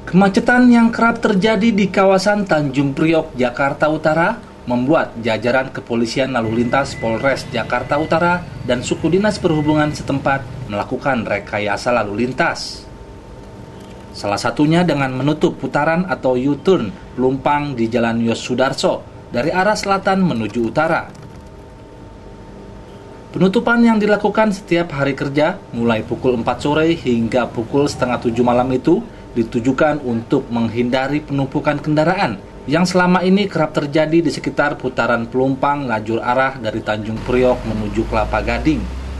Kemacetan yang kerap terjadi di kawasan Tanjung Priok, Jakarta Utara membuat jajaran kepolisian lalu lintas Polres Jakarta Utara dan suku dinas perhubungan setempat melakukan rekayasa lalu lintas. Salah satunya dengan menutup putaran atau U-turn pelumpang di Jalan Yosudarso dari arah selatan menuju utara. Penutupan yang dilakukan setiap hari kerja mulai pukul 4 sore hingga pukul setengah 7 malam itu ditujukan untuk menghindari penumpukan kendaraan yang selama ini kerap terjadi di sekitar putaran pelumpang lajur arah dari Tanjung Priok menuju Kelapa Gading.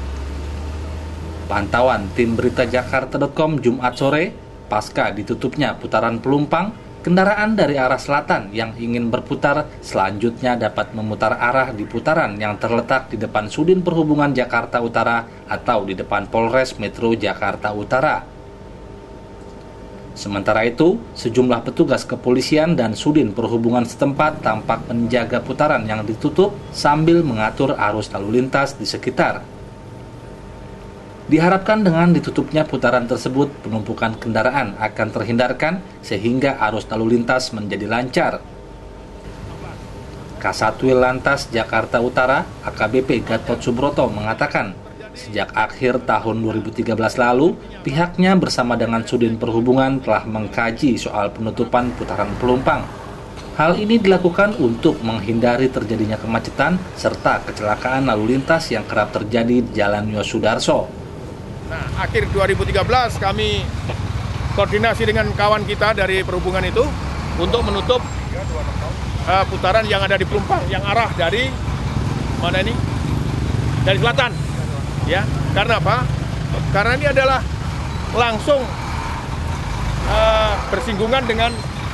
Pantauan tim berita Jakarta.com Jumat sore, pasca ditutupnya putaran pelumpang, kendaraan dari arah selatan yang ingin berputar selanjutnya dapat memutar arah di putaran yang terletak di depan Sudin Perhubungan Jakarta Utara atau di depan Polres Metro Jakarta Utara. Sementara itu, sejumlah petugas kepolisian dan Sudin Perhubungan setempat tampak menjaga putaran yang ditutup sambil mengatur arus lalu lintas di sekitar. Diharapkan dengan ditutupnya putaran tersebut, penumpukan kendaraan akan terhindarkan sehingga arus lalu lintas menjadi lancar. Kasatwil Lantas Jakarta Utara, AKBP Gatot Subroto mengatakan, sejak akhir tahun 2013 lalu, pihaknya bersama dengan Sudin Perhubungan telah mengkaji soal penutupan putaran pelumpang. Hal ini dilakukan untuk menghindari terjadinya kemacetan serta kecelakaan lalu lintas yang kerap terjadi di Jalan Yosudarso. Nah, akhir 2013 kami koordinasi dengan kawan kita dari perhubungan itu untuk menutup putaran yang ada di pelumpang, yang arah dari mana ini? Dari selatan. Ya, karena apa? Karena ini adalah langsung bersinggungan dengan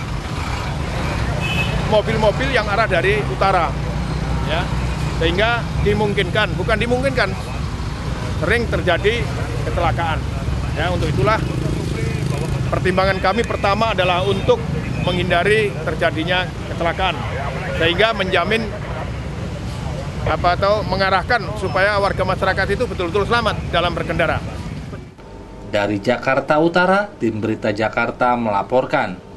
mobil-mobil yang arah dari utara, ya, sehingga sering terjadi kecelakaan. Ya, untuk itulah pertimbangan kami pertama adalah untuk menghindari terjadinya kecelakaan, sehingga menjamin atau mengarahkan supaya warga masyarakat itu betul-betul selamat dalam berkendara. Dari Jakarta Utara, tim berita Jakarta melaporkan.